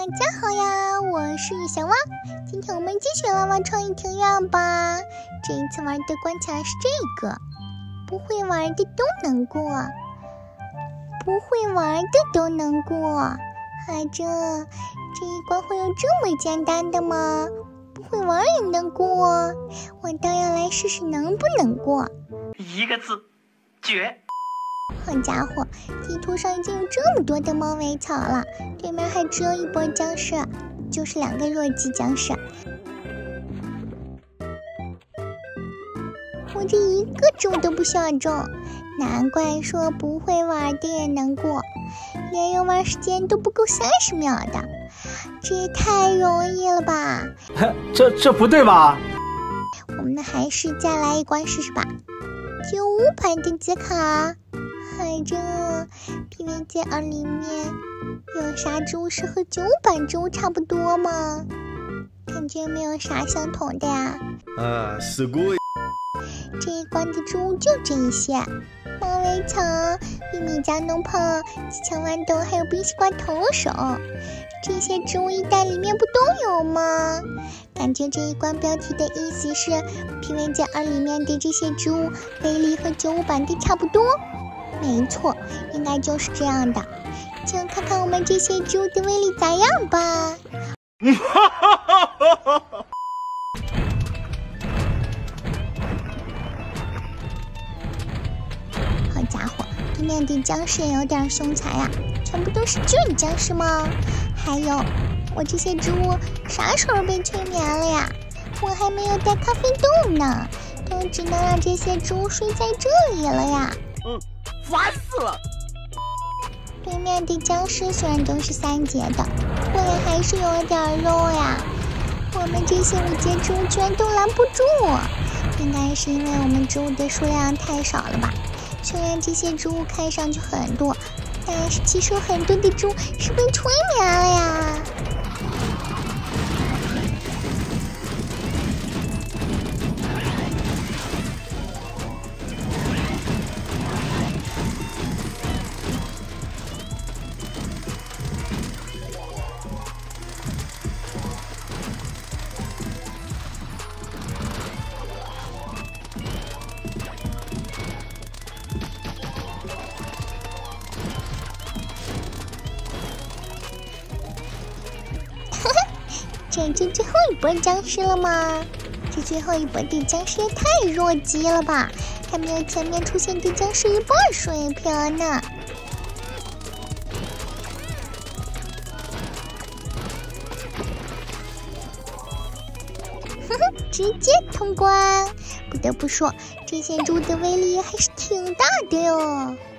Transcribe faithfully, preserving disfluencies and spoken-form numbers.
家好呀，我是小汪，今天我们继续来玩创意庭院吧。这一次玩的关卡是这个，不会玩的都能过，不会玩的都能过。海这这一关会有这么简单的吗？不会玩也能过，我倒要来试试能不能过。 一个字，绝！ 好家伙，地图上已经有这么多的猫尾草了，对面还只有一波僵尸，就是两个弱鸡僵尸。我这一个猪都不需要中，难怪说不会玩的也能过，连游玩时间都不够三十秒的，这也太容易了吧？ 这这不对吧？ 我们还是再来一关试试吧。九排的字卡。海这 P V Z 二里面有啥猪是和九版猪差不多吗？感觉没有啥相同的呀。 啊，是故意。 这一关的猪就这一些，猫尾草、玉米加农炮、几枪豌豆还有冰西瓜投手，这些猪一代里面不都有吗？感觉这一关标题的意思是 P V Z 二里面的这些猪威力和九版的差不多。没错，应该就是这样的，就看看我们这些猪的威力咋样吧。好家伙，对面的僵尸也有点凶残呀，全部都是俊僵尸吗？还有，我这些猪啥时候被催眠了呀？我还没有带咖啡豆呢，都只能让这些猪睡在这里了呀。 嗯。烦死了！ 对面的僵尸虽然都是三阶的，不过还是有点肉呀。我们这些五阶猪居然都拦不住，应该是因为我们猪的数量太少了吧？虽然这些猪看上去很多，但是其实有很多的猪是被催眠了呀。这就最后一波僵尸了吗？这最后一波的僵尸也太弱鸡了吧，还没有前面出现的僵尸一半水平呢。呵呵，直接通关！不得不说，这些猪的威力还是挺大的哟。